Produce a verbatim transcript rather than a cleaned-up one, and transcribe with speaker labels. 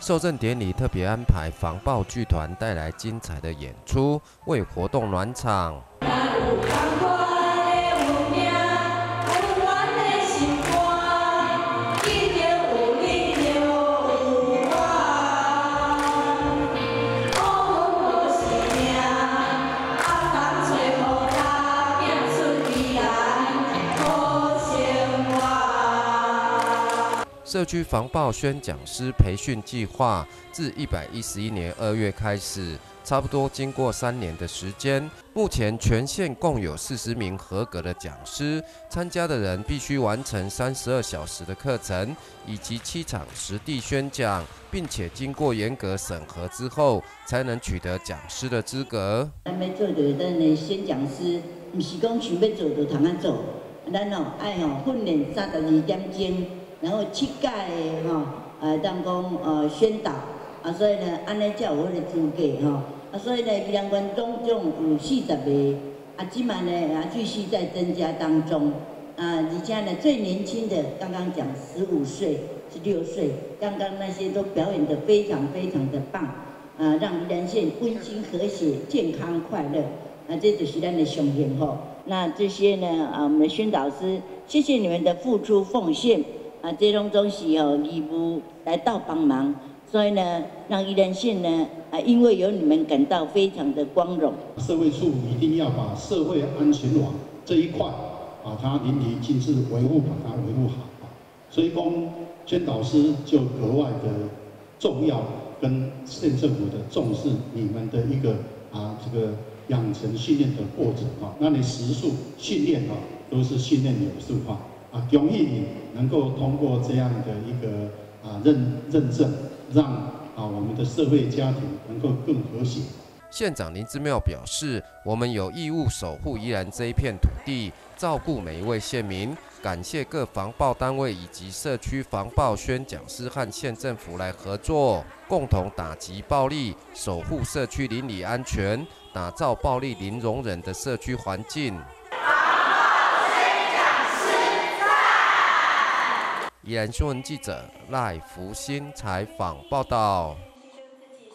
Speaker 1: 受赠典礼特别安排防暴剧团带来精彩的演出，为活动暖场。社区防暴宣讲师培训计划自一百一十一年二月开始，差不多经过三年的时间。目前全县共有四十名合格的讲师，参加的人必须完成三十二小时的课程，以及七场实地宣讲，并且经过严格审核之后，才能取得讲师的资格。
Speaker 2: 咱要做到咱的宣讲师，不是讲想要做就通啊做，咱哦爱哦训练三十二点钟。然后七届的吼，呃，当讲呃宣导，啊，所以呢，安尼才有迄个资格吼，啊，所以呢，宜兰县总总有四十个，啊，今晚呢啊继续在增加当中，啊，而且呢，最年轻的刚刚讲十五岁、十六岁，刚刚那些都表演得非常非常的棒，啊，让宜兰县温馨和谐、健康快乐，啊，这就是咱的上幸吼。那这些呢，啊，我们的宣导师，谢谢你们的付出奉献。啊，这种东西哦，义务来到帮忙，所以呢，让宜兰县呢，啊，因为有你们感到非常的光荣。
Speaker 3: 社会处一定要把社会安全网这一块，把它淋漓尽致维护，把它维护好。所以讲，宣导师就格外的重要，跟县政府的重视你们的一个啊这个养成训练的过程啊，那你时数训练啊，都是训练有素化。啊，恭喜你能够通过这样的一个啊认认证，让啊我们的社会家庭能够更和谐。
Speaker 1: 县长林之妙表示，我们有义务守护宜兰这一片土地，照顾每一位县民。感谢各防暴单位以及社区防暴宣讲师和县政府来合作，共同打击暴力，守护社区邻里安全，打造暴力零容忍的社区环境。宜兰新闻记者赖福兴采访报道。